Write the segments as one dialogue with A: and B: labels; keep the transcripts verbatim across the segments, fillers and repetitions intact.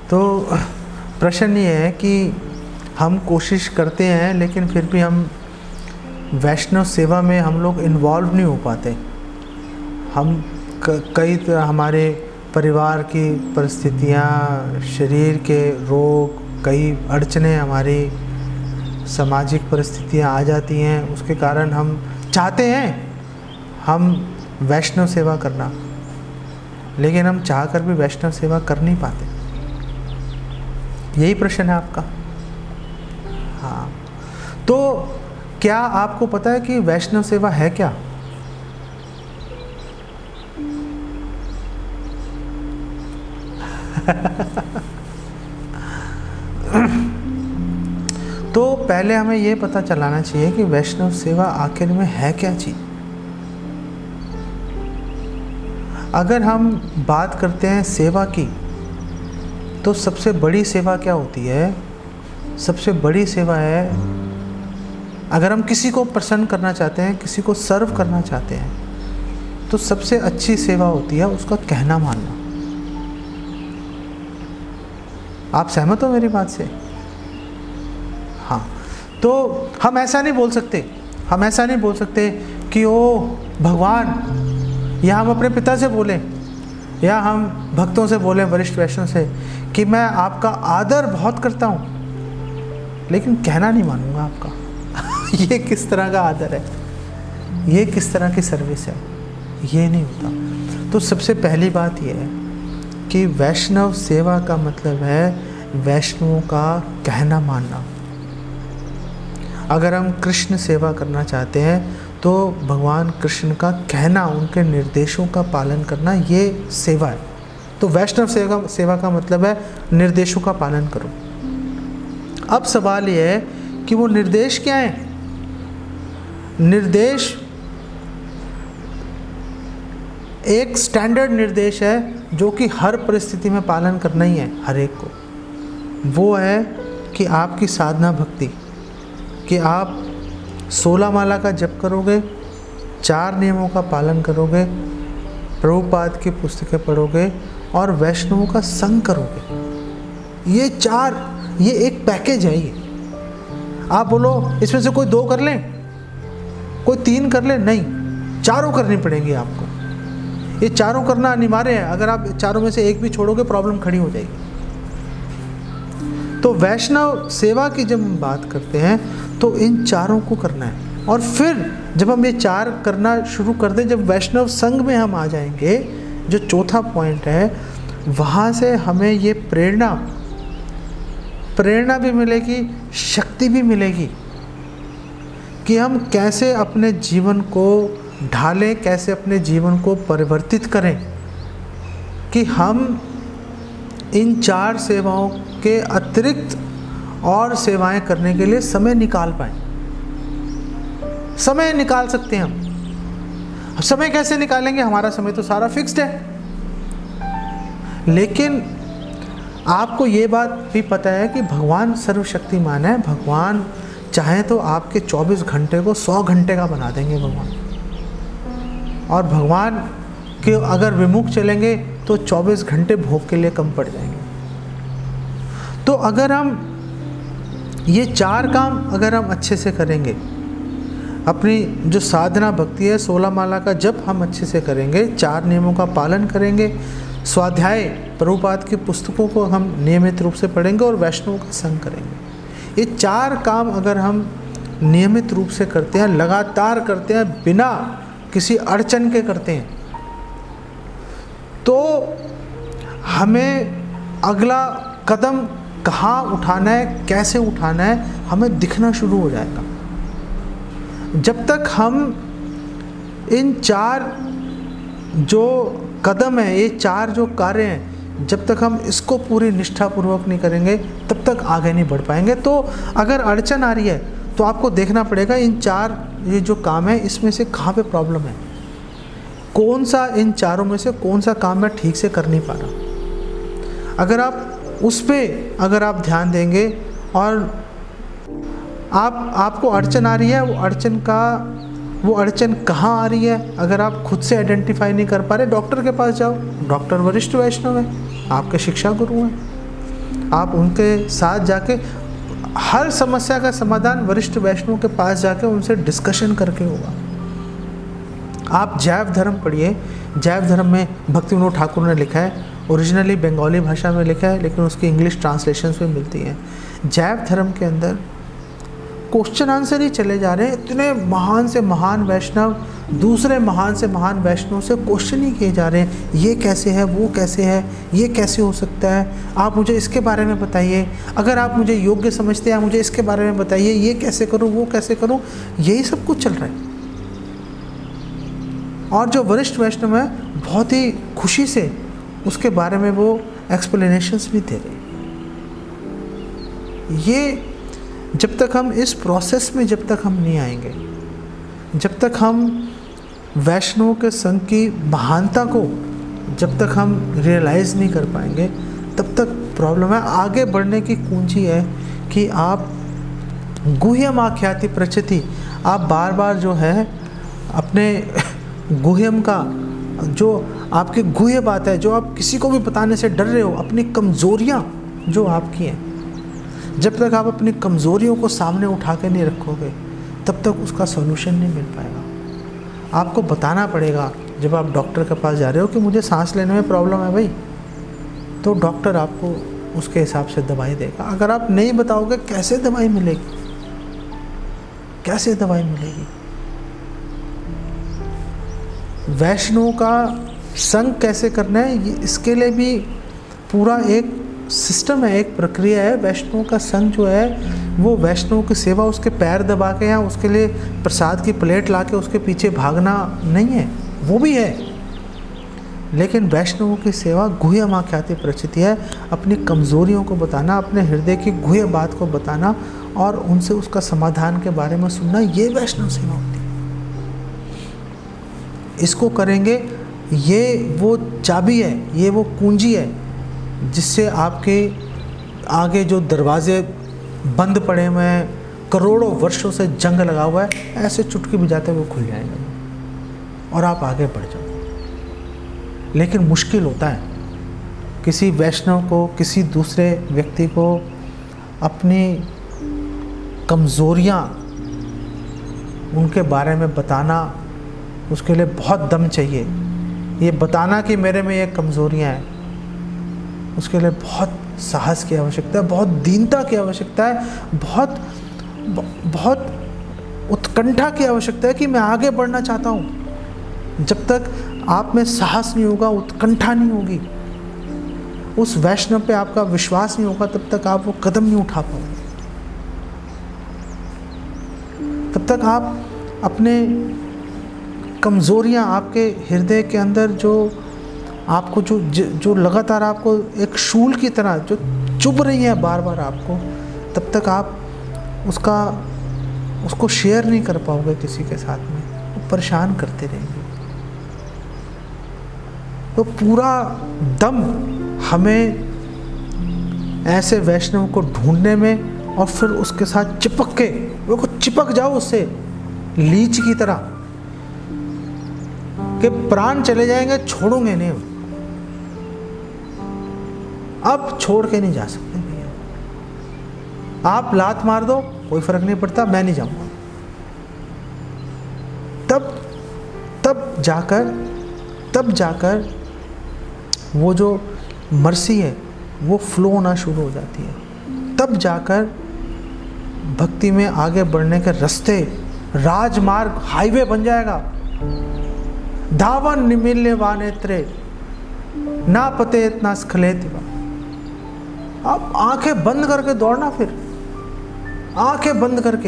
A: तो प्रश्न ये है कि हम कोशिश करते हैं लेकिन फिर भी हम वैष्णव सेवा में हम लोग इन्वॉल्व नहीं हो पाते। हम कई तरह हमारे परिवार की परिस्थितियाँ, शरीर के रोग, कई अड़चने, हमारी सामाजिक परिस्थितियाँ आ जाती हैं, उसके कारण हम चाहते हैं हम वैष्णव सेवा करना, लेकिन हम चाहकर भी वैष्णव सेवा कर नहीं पाते। यही प्रश्न है आपका। हाँ, तो क्या आपको पता है कि वैष्णव सेवा है क्या? तो पहले हमें ये पता चलाना चाहिए कि वैष्णव सेवा आखिर में है क्या चीज़। अगर हम बात करते हैं सेवा की, तो सबसे बड़ी सेवा क्या होती है? सबसे बड़ी सेवा है, अगर हम किसी को प्रसन्न करना चाहते हैं, किसी को सर्व करना चाहते हैं, तो सबसे अच्छी सेवा होती है उसका कहना मानना। आप सहमत हो मेरी बात से? हाँ, तो हम ऐसा नहीं बोल सकते, हम ऐसा नहीं बोल सकते कि ओ भगवान, या हम अपने पिता से बोलें, या हम भक्तों से बोलें, वरिष्ठ वैष्णव से, कि मैं आपका आदर बहुत करता हूँ लेकिन कहना नहीं मानूंगा आपका। ये किस तरह का आदर है? ये किस तरह की सर्विस है? ये नहीं होता। तो सबसे पहली बात यह है कि वैष्णव सेवा का मतलब है वैष्णवों का कहना मानना। अगर हम कृष्ण सेवा करना चाहते हैं तो भगवान कृष्ण का कहना, उनके निर्देशों का पालन करना, ये सेवा है। तो वैष्णव सेवा सेवा का मतलब है निर्देशों का पालन करो। अब सवाल ये है कि वो निर्देश क्या है? निर्देश एक स्टैंडर्ड निर्देश है जो कि हर परिस्थिति में पालन करना ही है हर एक को। वो है कि आपकी साधना भक्ति, कि आप सोलह माला का जप करोगे, चार नियमों का पालन करोगे, प्रभुपाद की पुस्तकें पढ़ोगे और वैष्णवों का संग करोगे। ये चार, ये एक पैकेज है। ये आप बोलो इसमें से कोई दो कर लें, कोई तीन कर ले, नहीं, चारों करनी पड़ेंगी आपको। ये चारों करना अनिवार्य है। अगर आप चारों में से एक भी छोड़ोगे प्रॉब्लम खड़ी हो जाएगी। तो वैष्णव सेवा की जब हम बात करते हैं तो इन चारों को करना है। और फिर जब हम ये चार करना शुरू कर दें, जब वैष्णव संघ में हम आ जाएंगे, जो चौथा पॉइंट है, वहाँ से हमें ये प्रेरणा प्रेरणा भी मिलेगी, शक्ति भी मिलेगी कि हम कैसे अपने जीवन को ढालें, कैसे अपने जीवन को परिवर्तित करें, कि हम इन चार सेवाओं के अतिरिक्त और सेवाएं करने के लिए समय निकाल पाएं। समय निकाल सकते हैं हम। समय कैसे निकालेंगे? हमारा समय तो सारा फिक्स्ड है। लेकिन आपको ये बात भी पता है कि भगवान सर्वशक्तिमान है। भगवान चाहे तो आपके चौबीस घंटे को सौ घंटे का बना देंगे भगवान। और भगवान के अगर विमुख चलेंगे तो चौबीस घंटे भोग के लिए कम पड़ जाएंगे। तो अगर हम ये चार काम अगर हम अच्छे से करेंगे, अपनी जो साधना भक्ति है, सोलह माला का जप हम अच्छे से करेंगे, चार नियमों का पालन करेंगे, स्वाध्याय प्रभुपाद की पुस्तकों को हम नियमित रूप से पढ़ेंगे और वैष्णवों का संग करेंगे। ये चार काम अगर हम नियमित रूप से करते हैं, लगातार करते हैं, बिना किसी अड़चन के करते हैं, तो हमें अगला कदम कहाँ उठाना है, कैसे उठाना है, हमें दिखना शुरू हो जाएगा। जब तक हम इन चार जो कदम हैं, ये चार जो कार्य हैं, जब तक हम इसको पूरी निष्ठापूर्वक नहीं करेंगे तब तक आगे नहीं बढ़ पाएंगे। तो अगर अड़चन आ रही है तो आपको देखना पड़ेगा इन चार ये जो काम है इसमें से कहाँ पे प्रॉब्लम है, कौन सा इन चारों में से कौन सा काम मैं ठीक से कर नहीं पा रहा। अगर आप उस पर अगर आप ध्यान देंगे और आप आपको अड़चन आ रही है, वो अड़चन का वो अड़चन कहाँ आ रही है, अगर आप खुद से आइडेंटिफाई नहीं कर पा रहे, डॉक्टर के पास जाओ। डॉक्टर वरिष्ठ वैष्णव है, आपके शिक्षा गुरु हैं। आप उनके साथ जाके हर समस्या का समाधान वरिष्ठ वैष्णव के पास जाके उनसे डिस्कशन करके होगा। आप जैव धर्म पढ़िए, जैव धर्म में भक्ति विनोद ठाकुर ने लिखा है, ओरिजिनली बंगाली भाषा में लिखा है लेकिन उसकी इंग्लिश ट्रांसलेशंस भी मिलती हैं। जैव धर्म के अंदर क्वेश्चन आंसर ही चले जा रहे हैं, इतने महान से महान वैष्णव दूसरे महान से महान वैष्णव से क्वेश्चन ही किए जा रहे हैं, ये कैसे है, वो कैसे है, ये कैसे हो सकता है, आप मुझे इसके बारे में बताइए, अगर आप मुझे योग्य समझते हैं मुझे इसके बारे में बताइए, ये कैसे करूँ, वो कैसे करूँ, यही सब कुछ चल रहा है। और जो वरिष्ठ वैष्णव है बहुत ही खुशी से उसके बारे में वो एक्सप्लेनेशंस भी दे रहे हैं। ये जब तक हम इस प्रोसेस में जब तक हम नहीं आएंगे, जब तक हम वैष्णव के संग की महानता को जब तक हम रियलाइज़ नहीं कर पाएंगे तब तक प्रॉब्लम है। आगे बढ़ने की कुंजी है कि आप गुह्यम आख्याति प्रचिति, आप बार बार जो है अपने गुह्यम का, जो आपकी गुह्य बात है, जो आप किसी को भी बताने से डर रहे हो, अपनी कमज़ोरियाँ जो आपकी हैं, जब तक आप अपनी कमज़ोरियों को सामने उठा के नहीं रखोगे तब तक उसका सॉल्यूशन नहीं मिल पाएगा। आपको बताना पड़ेगा जब आप डॉक्टर के पास जा रहे हो कि मुझे सांस लेने में प्रॉब्लम है भाई, तो डॉक्टर आपको उसके हिसाब से दवाई देगा। अगर आप नहीं बताओगे कैसे दवाई मिलेगी, कैसे दवाई मिलेगी? वैष्णव का संग कैसे करना है, ये इसके लिए भी पूरा एक सिस्टम है, एक प्रक्रिया है। वैष्णव का संग जो है वो वैष्णव की सेवा उसके पैर दबा के या उसके लिए प्रसाद की प्लेट ला के उसके पीछे भागना नहीं है, वो भी है, लेकिन वैष्णवों की सेवा गुह्यम आख्याति प्रचिति है। अपनी कमज़ोरियों को बताना, अपने हृदय की गुह्य बात को बताना और उनसे उसका समाधान के बारे में सुनना, ये वैष्णव सेवा होती है। इसको करेंगे, ये वो चाबी है, ये वो कुंजी है जिससे आपके आगे जो दरवाजे बंद पड़े हुए हैं, करोड़ों वर्षों से जंग लगा हुआ है, ऐसे चुटकी बजाते वो खुल जाएंगे और आप आगे बढ़ जाओ। लेकिन मुश्किल होता है किसी वैष्णव को, किसी दूसरे व्यक्ति को अपनी कमज़ोरियाँ उनके बारे में बताना, उसके लिए बहुत दम चाहिए। ये बताना कि मेरे में ये कमज़ोरियाँ हैं, उसके लिए बहुत साहस की आवश्यकता है, बहुत दीनता की आवश्यकता है, बहुत बहुत उत्कंठा की आवश्यकता है कि मैं आगे बढ़ना चाहता हूँ। जब तक आप में साहस नहीं होगा, उत्कंठा नहीं होगी, उस वैष्णव पे आपका विश्वास नहीं होगा, तब तक आप वो कदम नहीं उठा पाओगे। तब तक आप अपने कमज़ोरियाँ, आपके हृदय के अंदर जो आपको जो जो लगातार आपको एक शूल की तरह जो चुभ रही है बार बार आपको, तब तक आप उसका उसको शेयर नहीं कर पाओगे किसी के साथ में, वो परेशान करते रहेंगे। तो पूरा दम हमें ऐसे वैष्णव को ढूंढने में और फिर उसके साथ चिपक के, वो को चिपक जाओ उससे लीच की तरह कि प्राण चले जाएंगे, छोड़ोगे नहीं, अब छोड़ के नहीं जा सकते भैया। आप लात मार दो कोई फर्क नहीं पड़ता, मैं नहीं जाऊंगा। तब तब जाकर तब जाकर वो जो मर्सी है वो फ्लो होना शुरू हो जाती है। तब जाकर भक्ति में आगे बढ़ने के रास्ते, राजमार्ग, हाईवे बन जाएगा। धावन निमिल्य वानेत्रे ना पतेत ना स्खलेत। आप आंखें बंद करके दौड़ना, फिर आंखें बंद करके,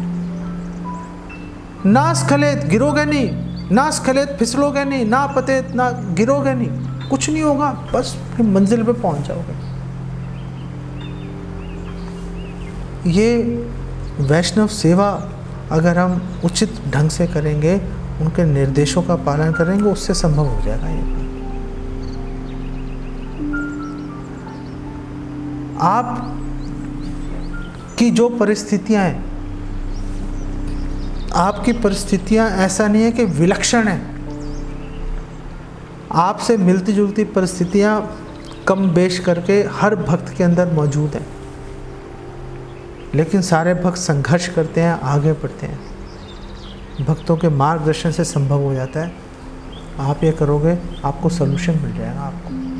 A: ना स्खलेत, गिरोगे नहीं, ना स्खलेत, फिसलोगे नहीं, ना पतेत, ना गिरोगे नहीं, कुछ नहीं होगा, बस फिर मंजिल पे पहुंच जाओगे। ये वैष्णव सेवा अगर हम उचित ढंग से करेंगे, उनके निर्देशों का पालन करेंगे, उससे संभव हो जाएगा ये। आप की जो परिस्थितियां हैं, आपकी परिस्थितियां ऐसा नहीं है कि विलक्षण है, आपसे मिलती जुलती परिस्थितियां कम बेश करके हर भक्त के अंदर मौजूद है, लेकिन सारे भक्त संघर्ष करते हैं, आगे बढ़ते हैं। भक्तों के मार्गदर्शन से संभव हो जाता है। आप ये करोगे, आपको सलूशन मिल जाएगा आपको।